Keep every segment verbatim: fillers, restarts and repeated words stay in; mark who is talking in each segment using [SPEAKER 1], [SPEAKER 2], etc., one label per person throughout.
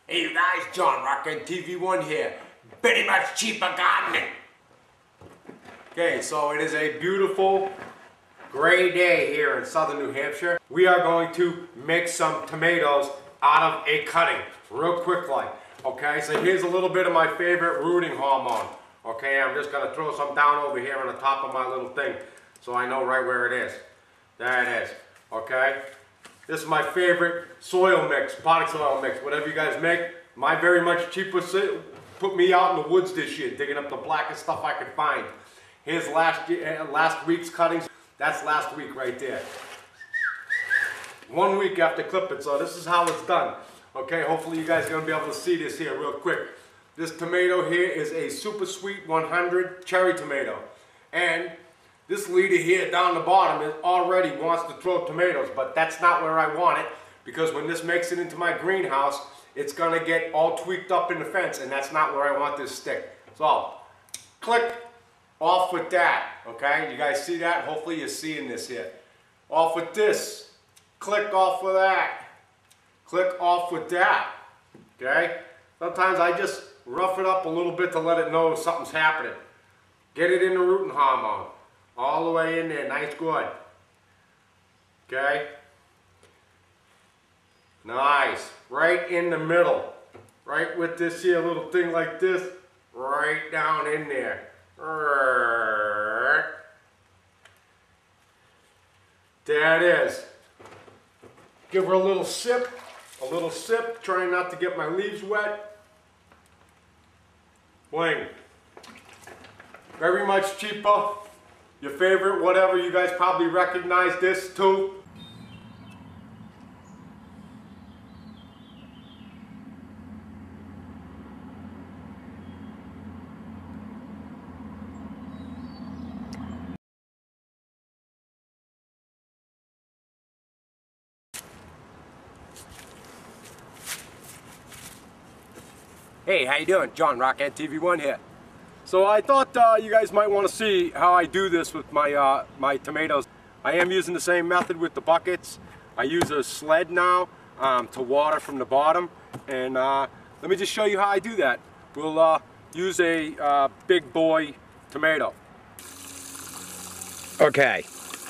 [SPEAKER 1] Hey you guys, John Rocker T V one here. Pretty much cheaper gardening. Okay, so it is a beautiful gray day here in southern New Hampshire. We are going to make some tomatoes out of a cutting, real quick like. Okay, so here's a little bit of my favorite rooting hormone. Okay, I'm just gonna throw some down over here on the top of my little thing so I know right where it is. There it is. Okay. This is my favorite soil mix, potting soil mix, whatever you guys make. My very much cheapest put me out in the woods this year, digging up the blackest stuff I could find. Here's last year, last week's cuttings. That's last week right there. One week after clipping, so this is how it's done. Okay, hopefully you guys are gonna be able to see this here real quick. This tomato here is a super sweet one hundred cherry tomato. And this leader here down the bottom is already wants to throw tomatoes, but that's not where I want it, because when this makes it into my greenhouse, it's gonna get all tweaked up in the fence, and that's not where I want this stick. So, click off with that, okay? You guys see that? Hopefully you're seeing this here. Off with this, click off with that, click off with that, okay? Sometimes I just rough it up a little bit to let it know something's happening. Get it in the rooting hormone. All the way in there, nice good. Okay? Nice. Right in the middle. Right with this here little thing like this. Right down in there. There it is. Give her a little sip. A little sip. Trying not to get my leaves wet. Bling. Very much cheaper. Your favorite, whatever, you guys probably recognize this too. Hey, how you doing? John Rockhead T V one here. So I thought uh, you guys might want to see how I do this with my, uh, my tomatoes. I am using the same method with the buckets. I use a sled now um, to water from the bottom. And uh, let me just show you how I do that. We'll uh, use a uh, big boy tomato. Okay.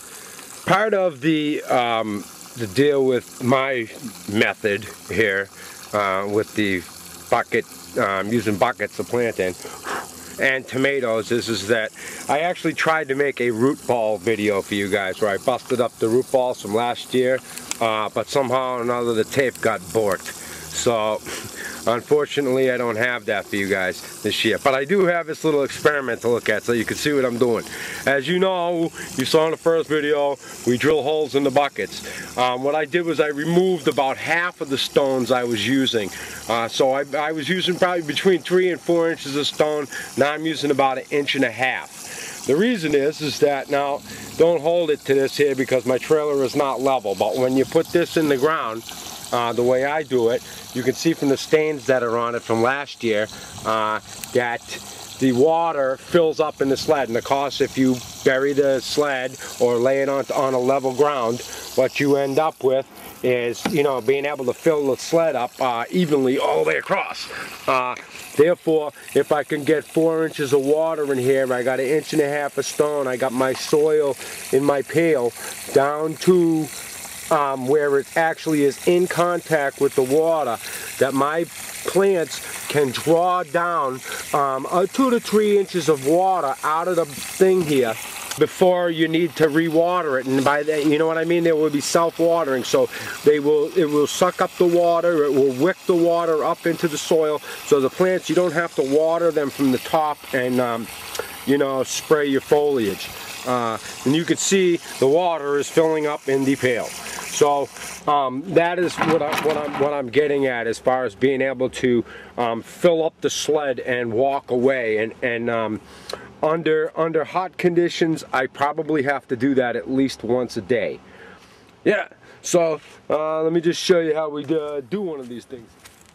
[SPEAKER 1] Part of the, um, the deal with my method here uh, with the bucket, um, using buckets to plant in, and tomatoes is, is that I actually tried to make a root ball video for you guys where I busted up the root balls from last year, uh, but somehow or another the tape got borked. So unfortunately I don't have that for you guys this year, but I do have this little experiment to look at so you can see what I'm doing. As you know, you saw in the first video, we drill holes in the buckets. Um, what I did was I removed about half of the stones I was using. Uh, so I, I was using probably between three and four inches of stone. Now I'm using about an inch and a half. The reason is, is that now, don't hold it to this here because my trailer is not level, but when you put this in the ground, Uh, the way I do it, you can see from the stains that are on it from last year uh, that the water fills up in the sled. And of course, if you bury the sled or lay it on, on a level ground, what you end up with is, you know, being able to fill the sled up uh, evenly all the way across. Uh, therefore, if I can get four inches of water in here, I got an inch and a half of stone, I got my soil in my pail down to Um, where it actually is in contact with the water, that my plants can draw down um, uh, two to three inches of water out of the thing here before you need to re-water it. And by that, you know what I mean, there will be self-watering, so they will it will suck up the water, it will wick the water up into the soil, so the plants, you don't have to water them from the top and um, you know, spray your foliage. Uh, and you can see the water is filling up in the pail. So um, that is what, I, what, I'm, what I'm getting at as far as being able to um, fill up the sled and walk away. And, and um, under, under hot conditions, I probably have to do that at least once a day. Yeah, so uh, let me just show you how we uh, do one of these things.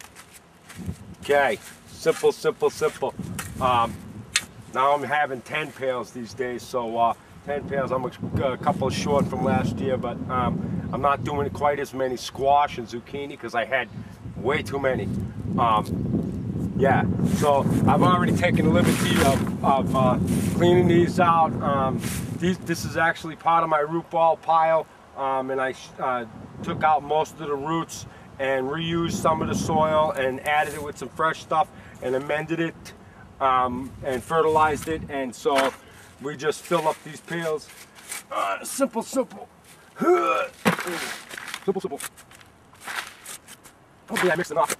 [SPEAKER 1] Okay, simple, simple, simple. Um, now I'm having ten pails these days, so uh, ten pails, I'm a, a couple short from last year, but um, I'm not doing quite as many squash and zucchini because I had way too many. Um, yeah, so I've already taken the liberty of, of uh, cleaning these out. Um, these, this is actually part of my root ball pile, um, and I uh, took out most of the roots and reused some of the soil and added it with some fresh stuff and amended it um, and fertilized it. And so we just fill up these pails. Uh, simple, simple. Simple, simple. Hopefully I mixed enough.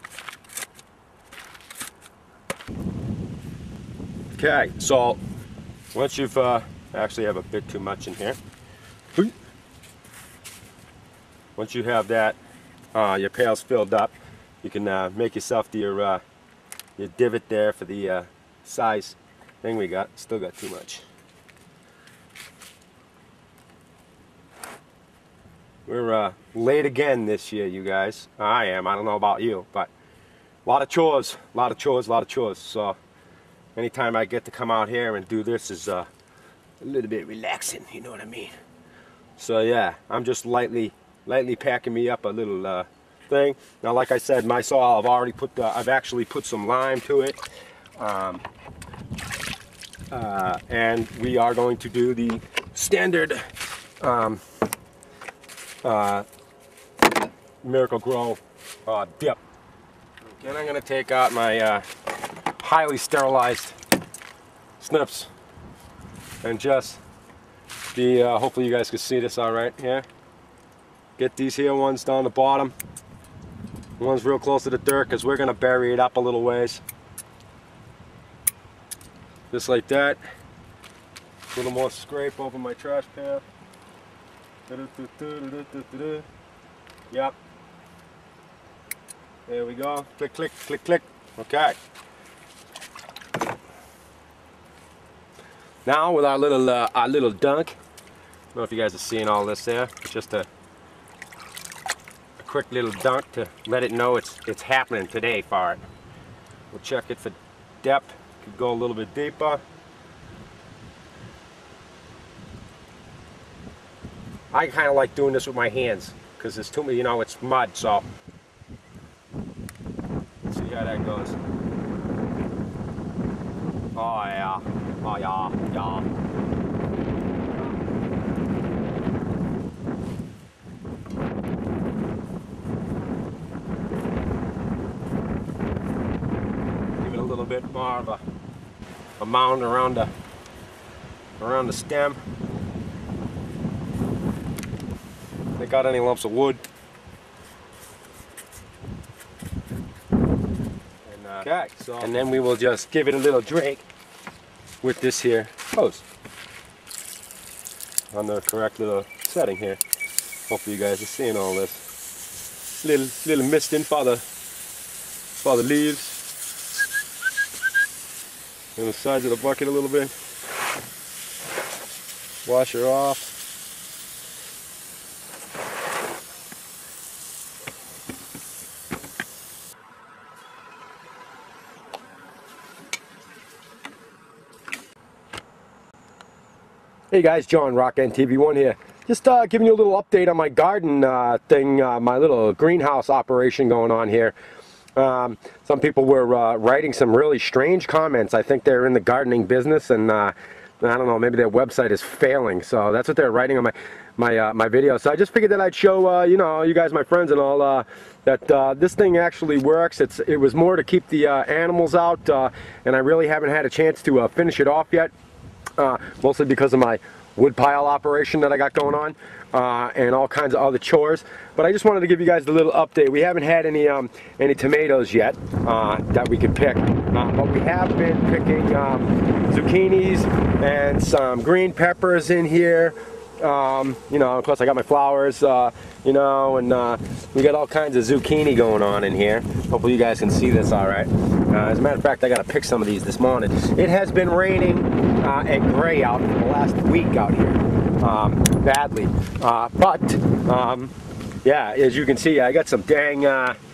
[SPEAKER 1] Okay, so once you've uh, actually have a bit too much in here. Once you have that, uh, your pails filled up, you can uh, make yourself your uh, your divot there for the uh, size thing we got. Still got too much. We're uh, late again this year, you guys. I am. I don't know about you, but a lot of chores, a lot of chores, a lot of chores. So anytime I get to come out here and do this is uh, a little bit relaxing. You know what I mean? So yeah, I'm just lightly, lightly packing me up a little uh, thing. Now, like I said, my soil, I've already put. The, I've actually put some lime to it, um, uh, and we are going to do the standard. Um, Uh, Miracle-Gro uh, dip. And I'm going to take out my uh, highly sterilized snips and just the, uh, hopefully you guys can see this all right here. Get these here ones down the bottom. One's real close to the dirt because we're going to bury it up a little ways. Just like that. A little more scrape over my trash pan. Yep. There we go. Click, click, click, click. Okay. Now with our little uh, our little dunk. I don't know if you guys are seeing all this there. It's just a, a quick little dunk to let it know it's it's happening today for it. We'll check it for depth. Could go a little bit deeper. I kind of like doing this with my hands because it's too, you know, it's mud, so let's see how that goes. Oh yeah, oh yeah, yeah. Give it a little bit more of a, a mound around the around the stem. They got any lumps of wood. And, uh, okay, so and then we will just give it a little drink with this here hose on the correct little setting here. Hopefully you guys are seeing all this. Little little misting for the for the leaves and the sides of the bucket a little bit. Wash her off. Hey guys, John, Rock N T V one here. Just uh, giving you a little update on my garden uh, thing, uh, my little greenhouse operation going on here. Um, some people were uh, writing some really strange comments. I think they're in the gardening business, and uh, I don't know, maybe their website is failing. So that's what they're writing on my my uh, my video. So I just figured that I'd show uh, you know, you guys, my friends and all, uh, that uh, this thing actually works. It's it was more to keep the uh, animals out, uh, and I really haven't had a chance to uh, finish it off yet. Uh, mostly because of my wood pile operation that I got going on, uh, and all kinds of other chores. But I just wanted to give you guys a little update. We haven't had any um, any tomatoes yet uh, that we could pick, uh, but we have been picking um, zucchinis and some green peppers in here. Um, you know, of course I got my flowers, uh, you know, and uh, we got all kinds of zucchini going on in here. Hopefully you guys can see this all right. Uh, as a matter of fact, I got to pick some of these this morning. It has been raining uh, and gray out for the last week out here, um, badly. Uh, but, um, yeah, as you can see, I got some dang, uh,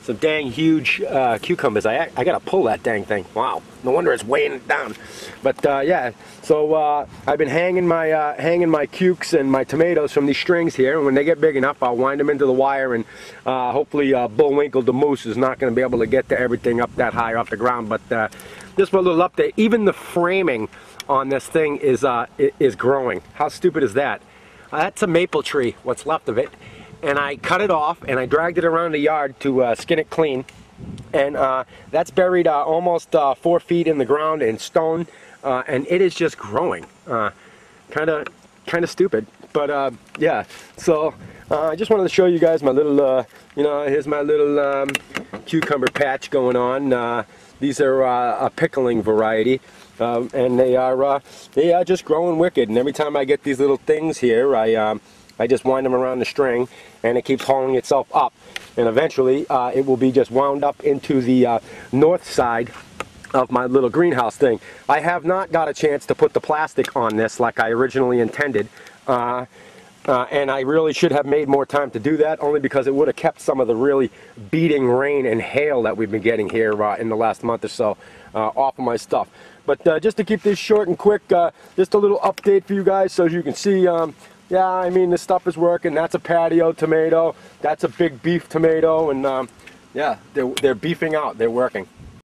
[SPEAKER 1] some dang huge uh, cucumbers. I, I gotta pull that dang thing. Wow, no wonder it's weighing it down. But uh, yeah, so uh, I've been hanging my uh, hanging my cukes and my tomatoes from these strings here, and when they get big enough, I'll wind them into the wire, and uh, hopefully uh, Bullwinkle the moose is not going to be able to get to everything up that high off the ground. But uh, just a little update. Even the framing on this thing is uh, is growing. How stupid is that? Uh, that's a maple tree, what's left of it, and I cut it off and I dragged it around the yard to uh, skin it clean, and uh, that's buried uh, almost uh, four feet in the ground in stone, uh, and it is just growing. Kind of, kind of stupid, but uh, yeah. So uh, I just wanted to show you guys my little, uh, you know, here's my little um, cucumber patch going on. Uh, these are uh, a pickling variety. Um, and they are uh, they are just growing wicked, and every time I get these little things here, I um, I just wind them around the string, and it keeps hauling itself up, and eventually uh, it will be just wound up into the uh, north side of my little greenhouse thing. I have not got a chance to put the plastic on this like I originally intended, uh, uh, and I really should have made more time to do that, only because it would have kept some of the really beating rain and hail that we've been getting here uh, in the last month or so uh, off of my stuff. But uh, just to keep this short and quick, uh, just a little update for you guys so you can see, um, yeah, I mean, this stuff is working. That's a patio tomato. That's a big beef tomato. And um, yeah, they're, they're beefing out. They're working.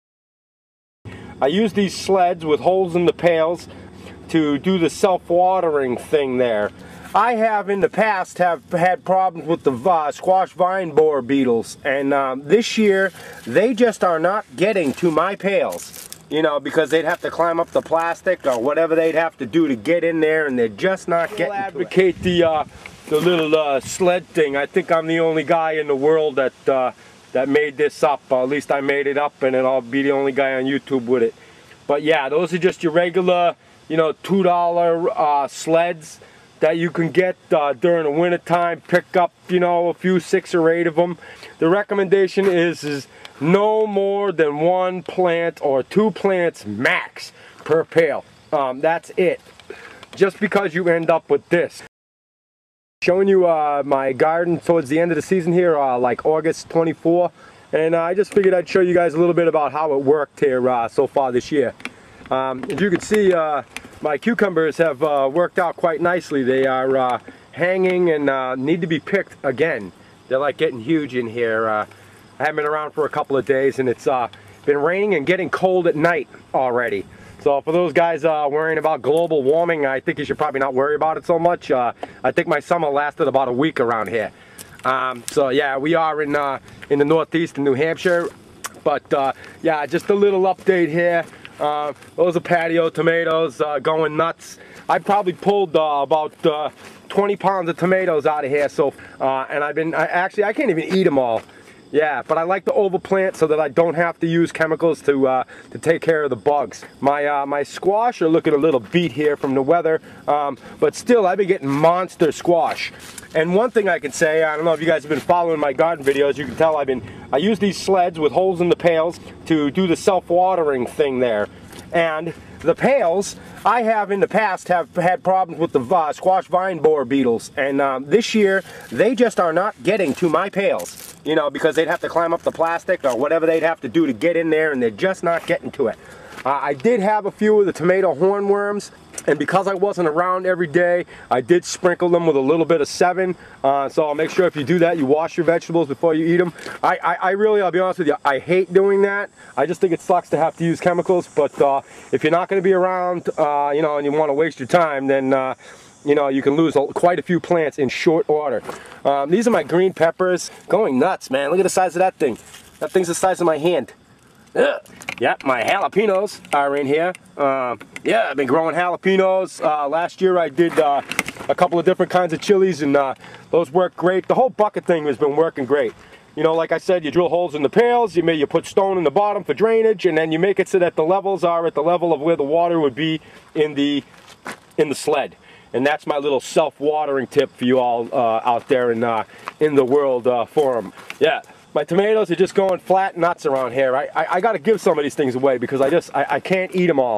[SPEAKER 1] I use these sleds with holes in the pails to do the self-watering thing there. I have in the past have had problems with the uh, squash vine borer beetles. And um, this year, they just are not getting to my pails. You know, because they'd have to climb up the plastic or whatever they'd have to do to get in there, and they're just not getting to it. Advocate the uh, the little uh, sled thing. I think I'm the only guy in the world that uh, that made this up. Uh, at least I made it up, and then I'll be the only guy on YouTube with it. But yeah, those are just your regular, you know, two dollar uh, sleds that you can get uh, during the winter time. Pick up, you know, a few, six or eight of them. The recommendation is is. no more than one plant or two plants max per pail. Um, that's it. Just because you end up with this. Showing you uh, my garden towards the end of the season here, uh, like August twenty-fourth. And uh, I just figured I'd show you guys a little bit about how it worked here uh, so far this year. Um, as you can see, uh, my cucumbers have uh, worked out quite nicely. They are uh, hanging and uh, need to be picked again. They're like getting huge in here. Uh, I haven't been around for a couple of days, and it's uh, been raining and getting cold at night already. So for those guys uh, worrying about global warming, I think you should probably not worry about it so much. Uh, I think my summer lasted about a week around here. Um, so yeah, we are in, uh, in the Northeast in New Hampshire. But uh, yeah, just a little update here. Uh, those are patio tomatoes uh, going nuts. I probably pulled uh, about uh, twenty pounds of tomatoes out of here. So, uh, and I've been, I, actually I can't even eat them all. Yeah, but I like to overplant so that I don't have to use chemicals to uh, to take care of the bugs. My uh, my squash are looking a little beat here from the weather, um, but still I've been getting monster squash. And one thing I can say, I don't know if you guys have been following my garden videos, you can tell I've been I use these sleds with holes in the pails to do the self-watering thing there. And the pails, I have in the past have had problems with the uh, squash vine borer beetles, and um, this year they just are not getting to my pails. You know, because they'd have to climb up the plastic or whatever they'd have to do to get in there, and they're just not getting to it. Uh, I did have a few of the tomato hornworms, and because I wasn't around every day, I did sprinkle them with a little bit of Sevin. Uh, so I'll make sure if you do that, you wash your vegetables before you eat them. I, I, I really, I'll be honest with you, I hate doing that. I just think it sucks to have to use chemicals, but uh, if you're not going to be around, uh, you know, and you want to waste your time, then uh, you know, you can lose a, quite a few plants in short order. Um, these are my green peppers. Going nuts, man. Look at the size of that thing. That thing's the size of my hand. Ugh. Yep, my jalapenos are in here. Uh, yeah, I've been growing jalapenos. Uh, last year I did uh, a couple of different kinds of chilies, and uh, those work great. The whole bucket thing has been working great. You know, like I said, you drill holes in the pails, you, may, you put stone in the bottom for drainage, and then you make it so that the levels are at the level of where the water would be in the, in the sled. And that's my little self-watering tip for you all uh, out there in, uh, in the world uh, forum. Yeah, my tomatoes are just going flat nuts around here. I, I, I got to give some of these things away because I just, I, I can't eat them all.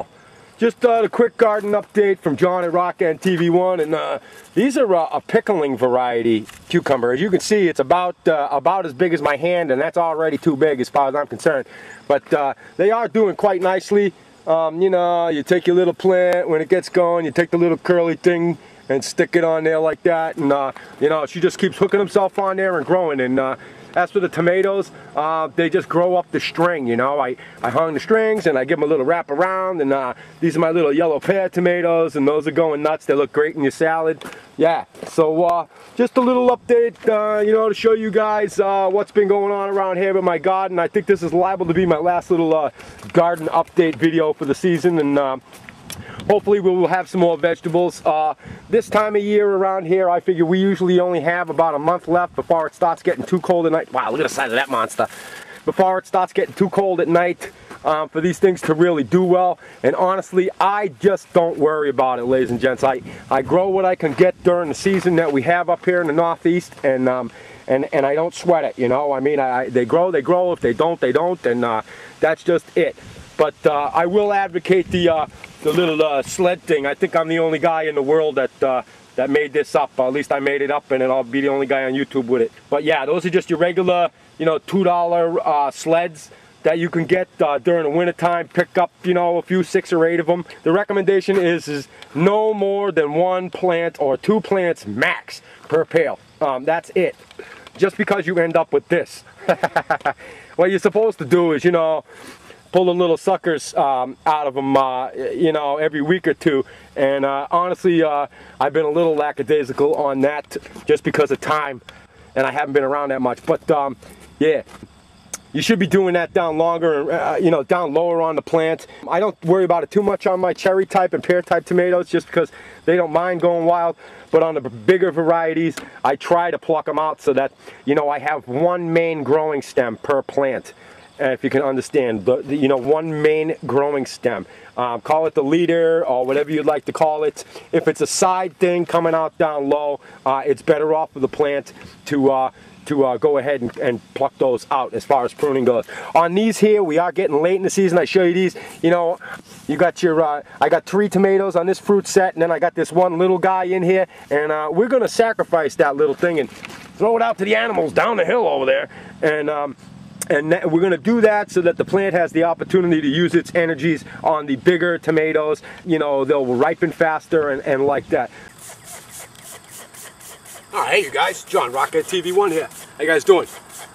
[SPEAKER 1] just uh, a quick garden update from John at Rock N T V one, and uh, these are uh, a pickling variety cucumber. As you can see, it's about uh, about as big as my hand, and that's already too big as far as I'm concerned. But uh, they are doing quite nicely. Um, you know, you take your little plant, when it gets going, you take the little curly thing and stick it on there like that, and uh, you know, she just keeps hooking herself on there and growing. And uh, as for the tomatoes, uh, they just grow up the string, you know. I, I hung the strings and I give them a little wrap around, and uh, these are my little yellow pear tomatoes, and those are going nuts. They look great in your salad. Yeah, so uh, just a little update, uh, you know, to show you guys uh, what's been going on around here with my garden. I think this is liable to be my last little uh, garden update video for the season, and uh, hopefully we will have some more vegetables. Uh, this time of year around here, I figure we usually only have about a month left before it starts getting too cold at night. Wow, look at the size of that monster. Before it starts getting too cold at night um, for these things to really do well. And honestly, I just don't worry about it, ladies and gents. I, I grow what I can get during the season that we have up here in the Northeast, and um, and, and I don't sweat it, you know. I mean, I, they grow, they grow. If they don't, they don't, and uh, that's just it. But uh, I will advocate the uh, the little uh, sled thing. I think I'm the only guy in the world that uh, that made this up. Or at least I made it up, and then I'll be the only guy on YouTube with it. But yeah, those are just your regular, you know, two dollar uh, sleds that you can get uh, during the winter time. Pick up, you know, a few, six or eight of them. The recommendation is is no more than one plant or two plants max per pail. Um, that's it. Just because you end up with this. What you're supposed to do is, you know, pull the little suckers um, out of them, uh, you know, every week or two. And uh, honestly, uh, I've been a little lackadaisical on that just because of time, and I haven't been around that much. But um, yeah, you should be doing that down longer, uh, you know, down lower on the plant. I don't worry about it too much on my cherry type and pear type tomatoes, just because they don't mind going wild. But on the bigger varieties, I try to pluck them out so that, you know, I have one main growing stem per plant. If you can understand, the, the, you know, one main growing stem. Um, call it the leader or whatever you'd like to call it. If it's a side thing coming out down low, uh, it's better off for the plant to uh, to uh, go ahead and, and pluck those out as far as pruning goes. On these here, we are getting late in the season. I show you these. You know, you got your, uh, I got three tomatoes on this fruit set, and then I got this one little guy in here, and uh, we're going to sacrifice that little thing and throw it out to the animals down the hill over there. And um, And we're going to do that so that the plant has the opportunity to use its energies on the bigger tomatoes. You know, they'll ripen faster and, and like that. Alright, hey you guys, John, Rock N T V one here. How you guys doing?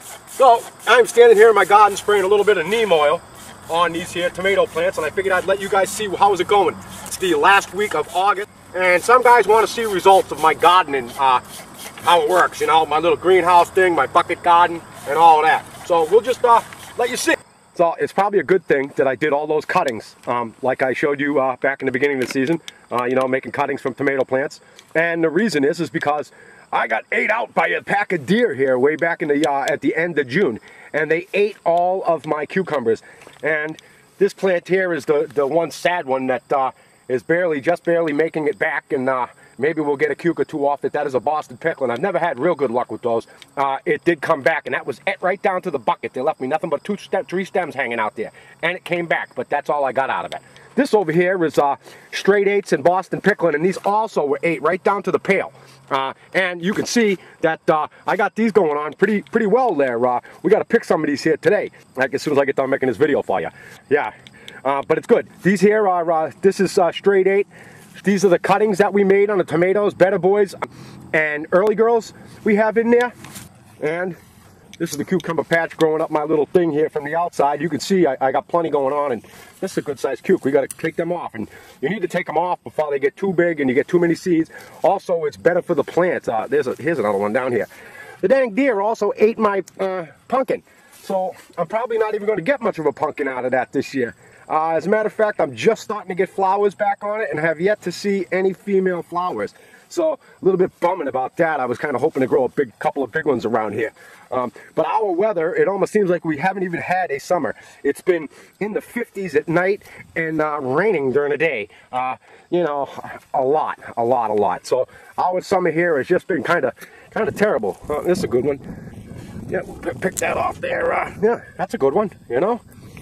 [SPEAKER 1] So, I'm standing here in my garden spraying a little bit of neem oil on these here tomato plants, and I figured I'd let you guys see how is it going. It's the last week of August, and some guys want to see results of my gardening, uh, how it works, you know, my little greenhouse thing, my bucket garden, and all of that. So we'll just uh, let you see. So it's probably a good thing that I did all those cuttings, um, like I showed you uh, back in the beginning of the season, uh, you know, making cuttings from tomato plants. And the reason is, is because I got ate out by a pack of deer here way back in the, uh, at the end of June. And they ate all of my cucumbers. And this plant here is the, the one sad one that uh, is barely, just barely making it back, and uh, maybe we'll get a cuc or two off it. That is a Boston pickle, and I've never had real good luck with those. Uh, it did come back, and that was it right down to the bucket. They left me nothing but two, stem, three stems hanging out there, and it came back, but that's all I got out of it. This over here is uh, straight eights and Boston pickling, and these also were eight right down to the pail. Uh, and you can see that uh, I got these going on pretty pretty well there. Uh, we got to pick some of these here today, like as soon as I get done making this video for you. Yeah, uh, but it's good. These here are, uh, this is uh, straight eight. These are the cuttings that we made on the tomatoes, Better Boys and Early Girls we have in there. And this is the cucumber patch growing up my little thing here from the outside. You can see I, I got plenty going on, and this is a good sized cuc. We got to take them off, and you need to take them off before they get too big and you get too many seeds. Also, it's better for the plants. Uh, there's a, here's another one down here. The dang deer also ate my uh, pumpkin, so I'm probably not even going to get much of a pumpkin out of that this year. Uh, as a matter of fact, I'm just starting to get flowers back on it and have yet to see any female flowers. So a little bit bumming about that. I was kind of hoping to grow a big couple of big ones around here. Um, but our weather, it almost seems like we haven't even had a summer. It's been in the fifties at night and uh, raining during the day. Uh, you know, a lot, a lot, a lot. So our summer here has just been kind of, kind of terrible. Uh, this is a good one. Yeah, pick that off there. Uh, yeah, that's a good one. You know.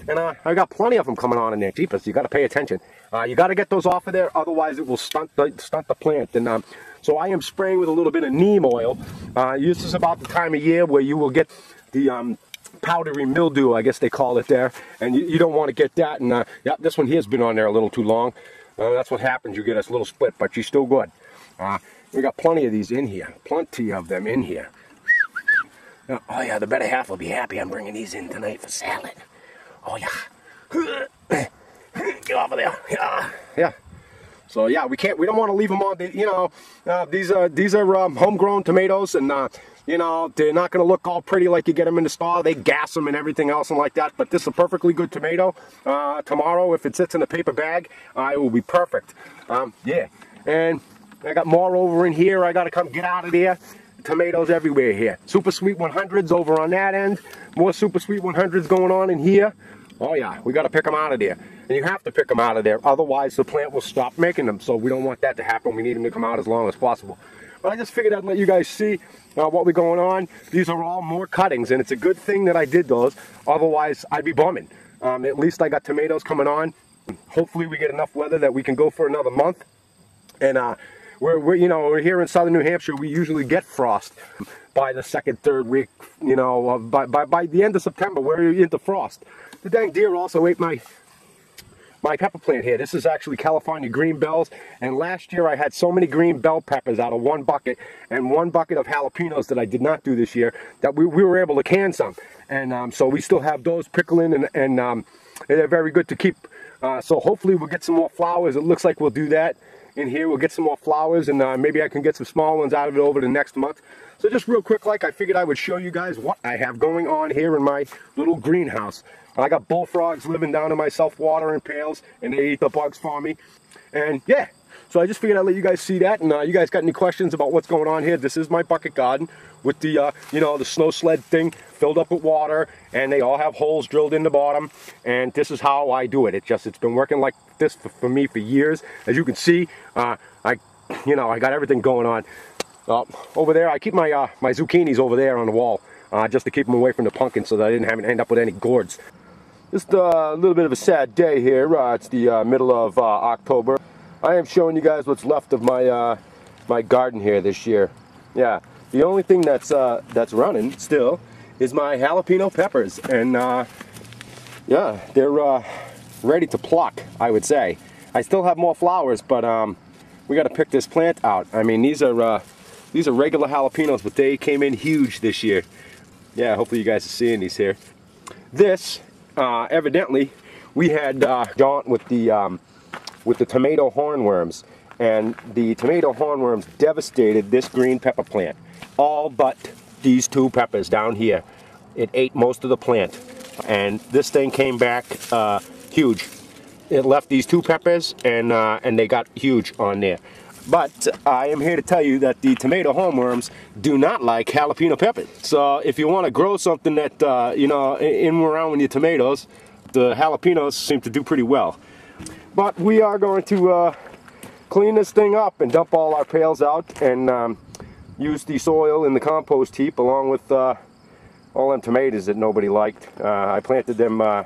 [SPEAKER 1] And uh, I got plenty of them coming on in there. Jeepers, you got to pay attention. Uh, you got to get those off of there, otherwise it will stunt the, stunt the plant. And um, so I am spraying with a little bit of neem oil. Uh, this is about the time of year where you will get the um, powdery mildew, I guess they call it there. And you, you don't want to get that. And uh, yeah, this one here has been on there a little too long. Uh, that's what happens. You get a little split, but she's still good. Uh, we got plenty of these in here. Plenty of them in here. Uh, oh yeah, the better half will be happy I'm bringing these in tonight for salad. Oh yeah. Get off of there. Yeah. Yeah. So yeah, we can't. We don't want to leave them on. The, you know, uh, these are these are um, homegrown tomatoes, and uh, you know they're not going to look all pretty like you get them in the store. They gas them and everything else and like that. But this is a perfectly good tomato. Uh, tomorrow, if it sits in a paper bag, uh, it will be perfect. Um, yeah. And I got more over in here. I got to come get out of there. Tomatoes everywhere here. Super Sweet one hundreds over on that end. More Super Sweet one hundreds going on in here. Oh yeah, we got to pick them out of there. And you have to pick them out of there, otherwise the plant will stop making them. So we don't want that to happen. We need them to come out as long as possible. But I just figured I'd let you guys see uh, what we're going on. These are all more cuttings, and it's a good thing that I did those. Otherwise, I'd be bumming. Um, at least I got tomatoes coming on. Hopefully we get enough weather that we can go for another month. And uh, we're, we're, you know, we're here in southern New Hampshire. We usually get frost by the second, third week. You know, uh, by, by, by the end of September, we're into frost. The dang deer also ate my my pepper plant here. This is actually California green bells, and last year I had so many green bell peppers out of one bucket and one bucket of jalapenos that I did not do this year that we, we were able to can some, and um, so we still have those pickling, and, and um, they're very good to keep. Uh, so hopefully we'll get some more flowers. It looks like we'll do that in here. We'll get some more flowers, and uh, maybe I can get some small ones out of it over the next month. So just real quick, like I figured I would show you guys what I have going on here in my little greenhouse. I got bullfrogs living down in my self-watering pails, and they eat the bugs for me. And yeah, so I just figured I'd let you guys see that. And uh, you guys got any questions about what's going on here? This is my bucket garden with the, uh, you know, the snow sled thing filled up with water, and they all have holes drilled in the bottom. And this is how I do it. It just, it's been working like this for, for me for years. As you can see, uh, I, you know, I got everything going on. Uh, over there, I keep my uh, my zucchinis over there on the wall, uh, just to keep them away from the pumpkins so that I didn't have end up with any gourds. Just a little bit of a sad day here. Uh, it's the uh, middle of uh, October. I am showing you guys what's left of my uh, my garden here this year. Yeah, the only thing that's uh, that's running still is my jalapeno peppers, and uh, yeah, they're uh, ready to pluck, I would say. I still have more flowers, but um, we got to pick this plant out. I mean, these are uh, these are regular jalapenos, but they came in huge this year. Yeah, hopefully you guys are seeing these here. This. Uh, evidently, we had uh, jaunt with the um, with the tomato hornworms, and the tomato hornworms devastated this green pepper plant. All but these two peppers down here. It ate most of the plant, and this thing came back uh, huge. It left these two peppers, and uh, and they got huge on there. But I am here to tell you that the tomato hornworms do not like jalapeno peppers. So if you want to grow something that, uh, you know, in and around with your tomatoes, the jalapenos seem to do pretty well. But we are going to uh, clean this thing up and dump all our pails out, and um, use the soil in the compost heap along with uh, all them tomatoes that nobody liked. Uh, I planted them, uh,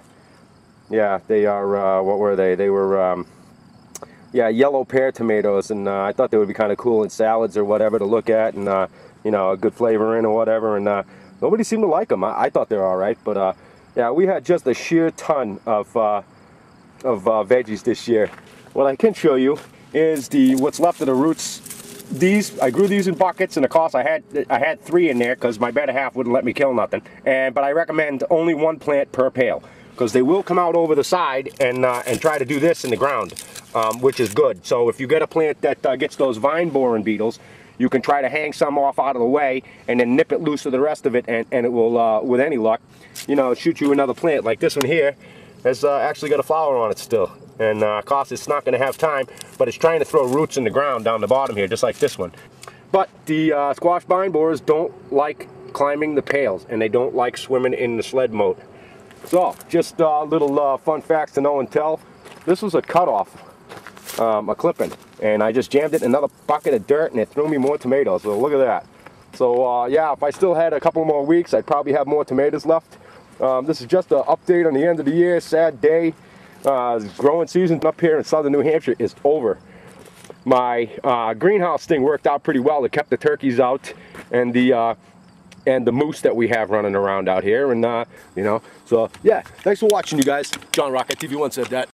[SPEAKER 1] yeah, they are, uh, what were they? They were... Um, Yeah, yellow pear tomatoes, and uh, I thought they would be kind of cool in salads or whatever to look at, and uh, you know, a good flavor in or whatever. And uh, nobody seemed to like them. I, I thought they were all right, but uh, yeah, we had just a sheer ton of uh, of uh, veggies this year. What I can show you is the what's left of the roots. These I grew these in buckets, and of course I had I had three in there because my better half wouldn't let me kill nothing. And but I recommend only one plant per pail, because they will come out over the side and uh, and try to do this in the ground, um, which is good. So if you get a plant that uh, gets those vine boring beetles, you can try to hang some off out of the way and then nip it loose of the rest of it, and, and it will, uh, with any luck, you know, shoot you another plant. Like this one here has uh, actually got a flower on it still. And uh, of course it's not going to have time, but it's trying to throw roots in the ground down the bottom here, just like this one. But the uh, squash vine borers don't like climbing the pails, and they don't like swimming in the sled moat. So, just a uh, little uh, fun facts to know and tell. This was a cutoff, um, a clipping, and I just jammed it in another bucket of dirt, and it threw me more tomatoes. So look at that. So uh, yeah, if I still had a couple more weeks, I'd probably have more tomatoes left. Um, this is just an update on the end of the year. Sad day. Uh, growing season up here in southern New Hampshire is over. My uh, greenhouse thing worked out pretty well. It kept the turkeys out and the uh, and the moose that we have running around out here. And uh, you know, so yeah. Thanks for watching, you guys. John Rock at T V one said that.